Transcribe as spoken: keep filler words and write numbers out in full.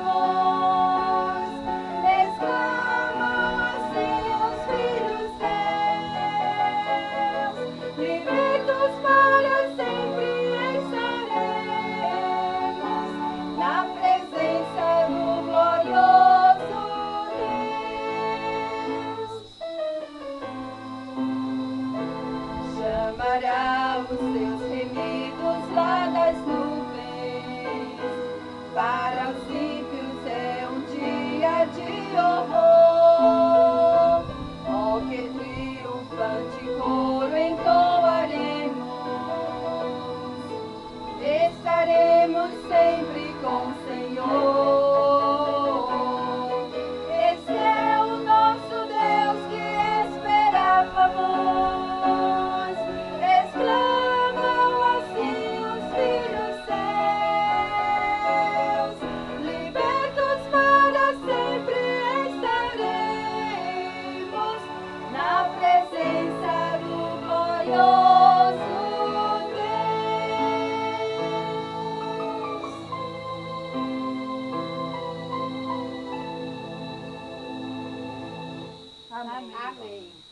exclamam assim os filhos teus. Libertos para sempre estaremos na presença do glorioso Deus. Chamará os seus remidos lá das nuvens. Para os ímpios é um dia de horror. Oh, que triunfante coro entoaremos. Estaremos sempre com o Senhor. Esse é o nosso Deus que esperávamos. Exclamam assim os filhos seus. Libertos para sempre estaremos na presença do glorioso Deus. Amém. Amém.